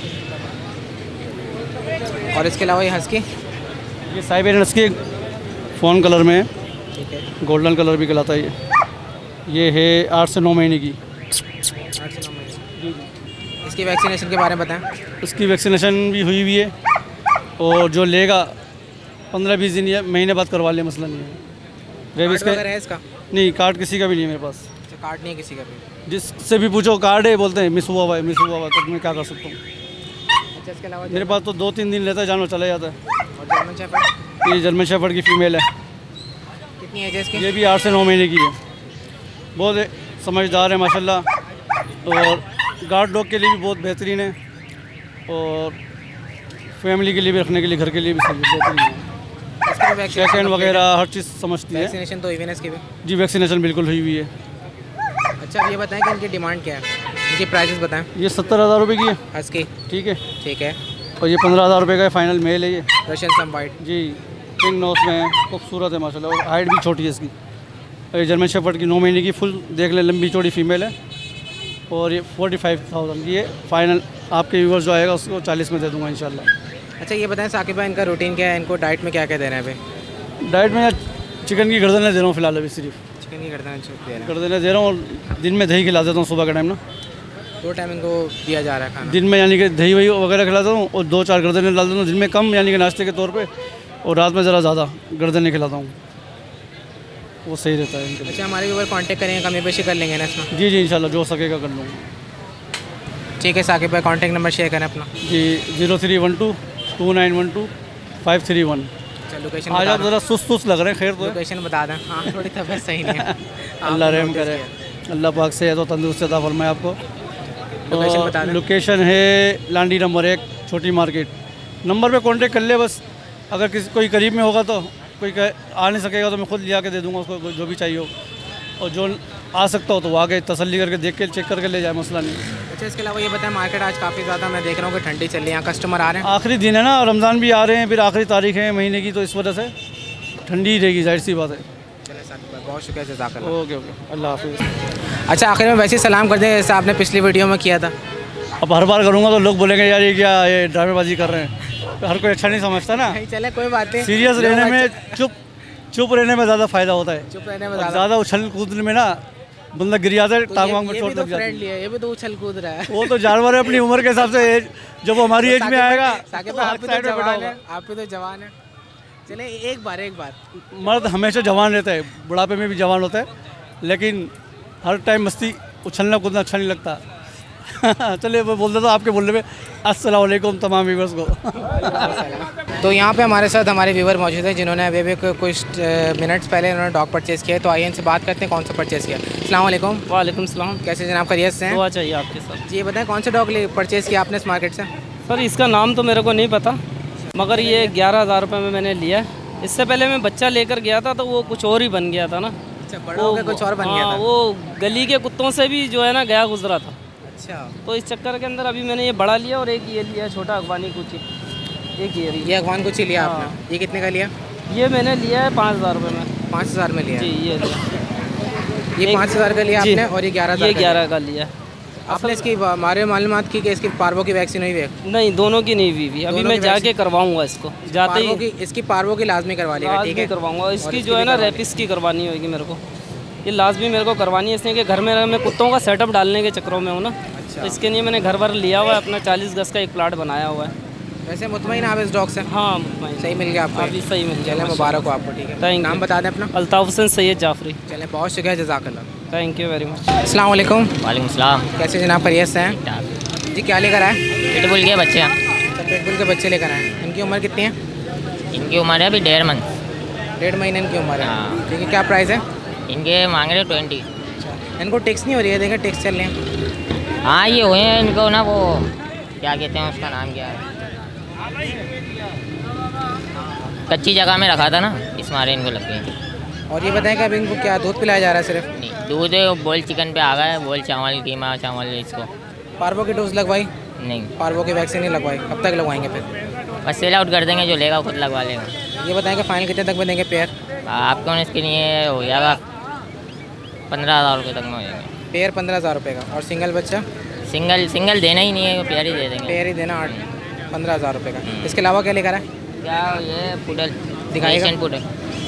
और इसके अलावा ये हस्की? ये साइबेरियन हस्की फ़ोन कलर में है, ठीक है, गोल्डन कलर भी कहलाता है। ये है 8 से 9 महीने की। 8 से 9 महीने। इसकी वैक्सीनेशन के बारे में बताएं। इसकी वैक्सीनेशन भी हुई हुई है, और जो लेगा 15-20 दिन या महीने बाद करवा ले, मसला नहीं है। रेबीज़ का है इसका? नहीं, कार्ड किसी का भी नहीं है मेरे पास। अच्छा, कार्ड नहीं है किसी का भी? जिससे भी पूछो कार्ड है, बोलते हैं मिस हुआ हुआ है, मिस हुआ हुआ, तो मैं क्या कर सकता हूँ। अच्छा, इसके अलावा मेरे पास तो 2-3 दिन लेता है, जानवर चला जाता है। और जर्मन शेफर्ड? ये जर्मन शेफर्ड की फ़ीमेल है। कितनी एज है इसकी? ये भी 8 से 9 महीने की है। बहुत समझदार है माशाल्लाह, और गार्ड डॉग के लिए भी बहुत बेहतरीन है, और फैमिली के लिए भी, रखने के लिए, घर के लिए भी सही बेहतरीन है। सेकेंड वगैरह हर चीज़ समझती है। वैक्सीनेशन तो हुई है इसकी भी? जी, वैक्सीनेशन बिल्कुल हुई हुई है। अच्छा, अब ये बताएं कि इनकी डिमांड क्या है, इनकी प्राइसेस बताएं। ये 70,000 रुपये की है हस्की। ठीक है, ठीक है। और ये 15,000 रुपये का है, फाइनल मेल है। ये रशियन सम वाइट? जी, पिंक नोस में है, खूबसूरत है माशाल्लाह, और हाइट भी छोटी है इसकी। और ये जर्मन शेफर्ड की 9 महीने की, फुल देख लें, लंबी चौड़ी फीमेल है। और ये 45,000 की है। फाइनल आपके व्यूवर्स जो आएगा उसको 40 में दे दूँगा इंशाल्लाह। अच्छा, ये बताएं साकिब भाई, इनका रूटीन क्या है, इनको डाइट में क्या क्या दे रहे हैं अभी? डाइट में चिकन की गर्दनें दे रहा हूँ फ़िलहाल, अभी सिर्फ चिकन की गर्दनें दे रहा हूँ, और दिन में दही खिला देता हूँ सुबह के टाइम ना। 2 टाइम इनको दिया जा रहा है खाना? दिन में यानी कि दही वही वगैरह खिलाता हूँ, और 2-4 गर्दनें डाल देता हूँ। दिन में कम यानी कि नाश्ते के तौर पे, और रात में ज़रा ज़्यादा गर्दनें खिलाता हूँ, वो सही रहता है इनके लिए। अच्छा, हमारे व्यूअर कांटेक्ट करेंगे, कमी पेशी कर लेंगे ना इसमें? जी जी, इंशाल्लाह जो सकेगा कर लूँगा। ठीक है साकिब भाई, कॉन्टैक्ट नंबर शेयर करें अपना। जी, 0312 2912 531। लोकेशन आज आप ज़रा सुस्त लग रहे हैं। खैर तो लोकेशन बता दें। हाँ थोड़ी तबीयत सही नहीं है। अल्लाह रहम करे, अल्लाह पाक से है तो तंदुरुस्ती अता फरमाए आपको। लोकेशन बता दें। लोकेशन है लांडी नंबर 1 छोटी मार्केट। नंबर पे कांटेक्ट कर ले बस। अगर किसी कोई करीब में होगा तो कोई आ नहीं सकेगा तो मैं खुद लिया के दे दूँगा उसको जो भी चाहिए हो, और जो आ सकता हो तो वो आके तसल्ली करके देख के चेक करके ले जाए, मसला नहीं। अच्छा इसके अलावा ये बताएं मार्केट आज काफ़ी ज़्यादा मैं देख रहा हूँ कि ठंडी चल रही है, यहाँ कस्टमर आ रहे हैं। आखिरी दिन है ना, रमज़ान भी आ रहे हैं, फिर आखिरी तारीख है महीने की, तो इस वजह से ठंडी ही रहेगी, जाहिर सी बात है। चलिए सर बहुत शुक्रिया जज़ाकल्लाह। ओके ओके, अल्लाह हाफिज़। अच्छा आखिर में वैसे ही सलाम कर दें जैसे आपने पिछली वीडियो में किया था। अब हर बार करूँगा तो लोग बोलेंगे यार ये क्या ये ड्रामेबाजी कर रहे हैं, तो हर कोई अच्छा नहीं समझता ना। चले कोई बात नहीं, सीरियस रहने में चुप रहने में ज़्यादा फ़ायदा होता है। चुप रहने में ज़्यादा उछल कूदने में ना बंदा गिर जाता है, टांग वांग में चोट लग जाती है। ये भी तो उछल कूद रहा है। वो तो जानवर है अपनी उम्र के हिसाब से, जब वो हमारी एज में आएगा आप भी तो जवान है। चले एक बार मर्द हमेशा जवान रहता है, बुढ़ापे में भी जवान होता है, लेकिन हर टाइम मस्ती उछलना कूदना अच्छा नहीं लगता। चलिए मैं बोल देता हूँ आपके बोलने में अस्सलाम वालेकुम तमाम व्यूवर्स को। तो यहाँ पे हमारे साथ हमारे व्यूवर मौजूद है जिन्होंने अभी कुछ मिनट्स पहले उन्होंने डॉग परचेज़ किया, तो आइए इनसे बात करते हैं कौन सा परचेज़ किया। अस्सलाम वालेकुम। वालेकुम सलाम। कैसे जनाब खैरियत से हैं? दुआ चाहिए आपके साथ। जी बताएं कौन सा डॉग परचेज़ किया आपने इस मार्केट से? सर इसका नाम तो मेरे को नहीं पता, मगर ये 11,000 रुपये में मैंने लिया। इससे पहले मैं बच्चा लेकर गया था तो वो कुछ और ही बन गया था ना। अच्छा बड़ा हो गया कुछ और बन गया था। वो गली के कुत्तों से भी जो है ना गया गुजरा था। अच्छा तो इस चक्कर के अंदर अभी मैंने ये बड़ा लिया और एक ये लिया छोटा अगवानी कुची। एक ये अगवान कुची लिया आपने, ये कितने का लिया? ये मैंने लिया है 5,000 रुपये में। 5,000 में लिया? जी ये ये 5,000 का लिया आपने और ये 11,000 का लिया। आपने इसकी हमारे मालूमात की कि इसकी पार्वो की वैक्सीन हुई है? नहीं दोनों की नहीं हुई। अभी मैं जाके करवाऊंगा इसको, जाते ही इसकी पार्वो की लाजमी करवा लीजिएगा, ठीक है? करवाऊंगा। इसकी जो है ना रेपिस की करवानी होगी मेरे को, ये लाजमी मेरे को करवानी है, इसलिए कि घर में मैं कुत्तों का सेटअप डालने के चक्करों में हूँ ना। अच्छा। तो इसके लिए मैंने घर भर लिया हुआ है, अपना 40 गज का एक प्लाट बनाया हुआ है। वैसे मुतमईन आप इस डॉग से? हाँ मुतमईन। सही मिल गया आपको? अभी सही मिल गया। चलें मुबारक हो आपको, ठीक है? Thank you. नाम बता दें अपना? अल्ताफ़ हुसैन सैयद जाफरी। चलें बहुत शुक्रिया जज़ाकल्लाह। Thank you very much. अस्सलाम वालेकुम। वालेकुम सलाम। कैसे जनाब खैरियत से हैं? जी क्या लेकर आए? पिटबुल के बच्चे। पिटबुल के बच्चे लेकर आए। इनकी उम्र कितनी है? इनकी उम्र है अभी 1.5 मंथ। 1.5 महीने इनकी उम्र है, ठीक है? क्या प्राइस है इनके? मांग रहे 20। इनको टिक्स नहीं हो रही है? देखें टिक्स चल रहे हैं। हाँ ये हुए हैं इनको ना, वो क्या कहते हैं उसका नाम क्या है, कच्ची जगह में रखा था ना, इस मारे इनको लग गए। और ये बताएं कि अब इनको क्या दूध पिलाया जा रहा है? सिर्फ नहीं दूध है, बॉयल चिकन पे आ गया है, बॉयल चावल कीमा चावल। इसको पार्वो की डोज लगवाई? नहीं पार्वो की वैक्सीन नहीं लगवाई। कब तक लगवाएंगे फिर? बस सेल आउट कर देंगे, जो लेगा खुद लगवा लेगा। ये बताएं कि फाइनल कितने तक में देंगे पेयर? आपको इसके लिए हो जाएगा 15,000 रुपये तक में हो जाएगा पेयर। 15,000 रुपये का। और सिंगल बच्चा? सिंगल देना ही नहीं है, पेयर ही दे देंगे। पेयर ही देना 15,000 रुपये का। इसके अलावा क्या लेकर आए? क्या ये पुडल दिखाइएगा। Russian poodle.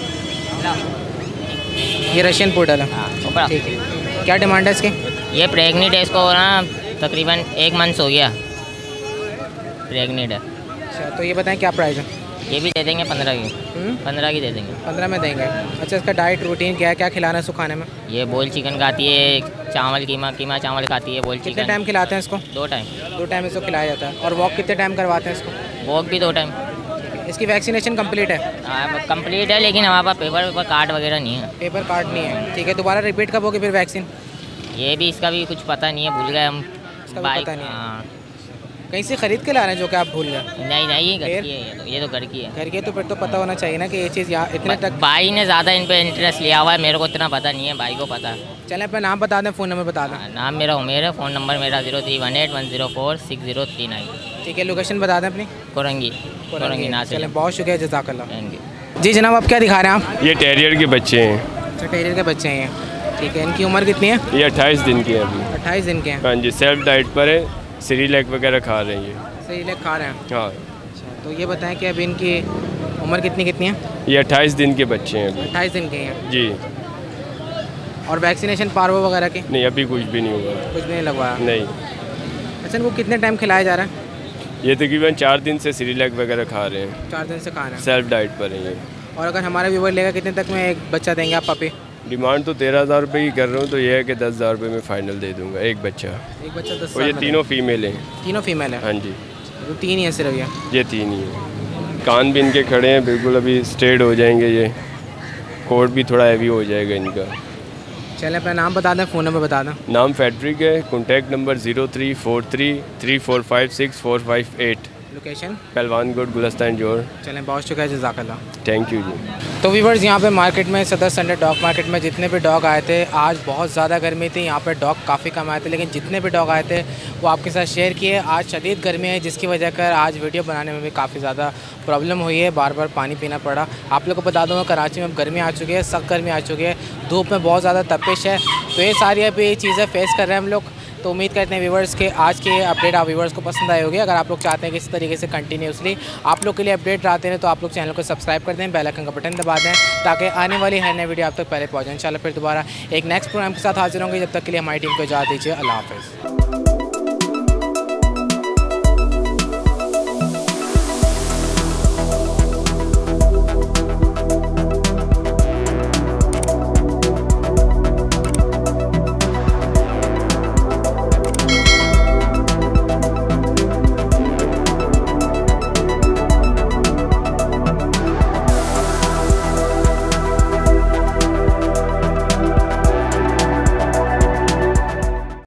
ये रशियन पुडल है, हाँ ठीक है। क्या डिमांड है इसकी? ये प्रेगनेंट है, इसको ना तकरीबन 1 मंथ हो गया, प्रेगनेंट है। अच्छा तो ये बताएं क्या प्राइस है? ये भी दे देंगे 15 की। 15 की दे देंगे। 15 में देंगे। अच्छा इसका डाइट रूटीन क्या है, क्या खिलाना है इसको खाने में? ये बॉयल चिकन खाती है, चावल कीमा चावल खाती है, बॉयल चिकन। कितने टाइम खिलाते हैं इसको? 2 टाइम। 2 टाइम इसको खिलाया जाता है। और वॉक कितने टाइम करवाते हैं इसको? वॉक भी 2 टाइम। इसकी वैक्सीनेशन कंप्लीट है? हाँ कंप्लीट है, लेकिन हमारे पास पेपर कार्ड वगैरह नहीं है। पेपर कार्ड नहीं है, ठीक है। दोबारा रिपीट कब होगी फिर वैक्सीन? ये भी इसका भी कुछ पता नहीं है, भूल गए हम। पता नहीं है। कहीं से खरीद के ला रहे हैं जो कि आप भूल गए? नहीं ये घर की है, ये तो घर की है। घर की तो फिर तो पता होना चाहिए ना कि ये चीज़ यहाँ इतने तक। भाई ने ज़्यादा इन पे इंटरेस्ट लिया हुआ है, मेरे को इतना पता नहीं है, भाई को पता है। चलें अपना नाम बता दें, फ़ोन नंबर बता दें। नाम मेरा उमेर है, फ़ोन नंबर मेरा 0318104609। ठीक है। लोकेशन बता दें अपनी? कोरंगी नासिर। चलें बहुत शुक्रिया जज़ाकल्लाह। जी जनाब आप क्या दिखा रहे हैं आप? ये टेरियर के बच्चे हैं। अच्छा टेरियर के बच्चे हैं, ठीक है। इनकी उम्र कितनी है? ये 28 दिन की है अभी। 28 दिन के हैं? हाँ जी, सेल्फ डाइट पर है, सीरियलैक वगैरह खा रहे हैं। सीरियलैक खा रहे हैं? हाँ। अच्छा तो ये बताएं कि अभी इनकी उम्र कितनी है? ये 28 दिन के बच्चे हैं अभी। 28 दिन के हैं जी। और वैक्सीनेशन पार्वो वगैरह की? नहीं अभी कुछ भी नहीं हुआ। कुछ भी नहीं लगवाया? नहीं। अच्छा इनको कितने टाइम खिलाया जा रहा है? ये तकरीबन 4 दिन से सीरियलैक वगैरह खा रहे हैं। 4 दिन से खा रहे हैं? सेल्फ डाइट पर है ये। और अगर हमारा व्यूवर लेगा कितने तक में एक बच्चा देंगे आप पपी? डिमांड तो 13,000 रुपये की कर रहा हूँ, तो ये है कि 10,000 रुपये में फ़ाइनल दे दूँगा एक बच्चा। 10,000? और ये तीनों फीमेल हैं। तीनों फीमेल है? हाँ जी। तो 3 ही है सिर्फ? ये 3 ही है। कान भी इनके खड़े हैं बिल्कुल, अभी स्ट्रेट हो जाएंगे। ये कोट भी थोड़ा हैवी हो जाएगा इनका। चलें अपना नाम बता दें, फ़ोन नंबर बता दें। नाम फैड्रिक है, कॉन्टैक्ट नंबर 0343345645 लोकेशन पहलवान गोड गुलस्तान जोर। चलें बहुत शुक्रिया, जज़ाकल्लाह। थैंक यू जी। तो व्यूअर्स यहाँ पे मार्केट में सदर संडे डॉग मार्केट में जितने भी डॉग आए थे, आज बहुत ज़्यादा गर्मी थी, यहाँ पे डॉग काफ़ी कम आए थे, लेकिन जितने भी डॉग आए थे वो आपके साथ शेयर किए। आज शदीद गर्मी है जिसकी वजह कर आज वीडियो बनाने में भी काफ़ी ज़्यादा प्रॉब्लम हुई है, बार बार पानी पीना पड़ा। आप लोग को बता दूँगा कराची में गर्मी आ चुकी है, सख्त गर्मी आ चुकी है, धूप में बहुत ज़्यादा तपिश है। तो ये सारी अभी चीज़ें फेस कर रहे हैं हम लोग। तो उम्मीद करते हैं व्यूवर्स के आज के अपडेट आप व्यूवर्स को पसंद आए होंगे। अगर आप लोग चाहते हैं कि इस तरीके से कंटिन्यूसली आप लोग के लिए अपडेट आते हैं तो आप लोग चैनल को सब्सक्राइब कर दें, बेल आइकन का बटन दबा दें ताकि आने वाली हर नई वीडियो आप तक पहले पहुँचे। इंशाल्लाह फिर दोबारा एक नेक्स्ट प्रोग्राम के साथ हाजिर होंगे। जब तक के लिए हमारी टीम को इजाज़त दीजिए। अल्लाह हाफ़िज़।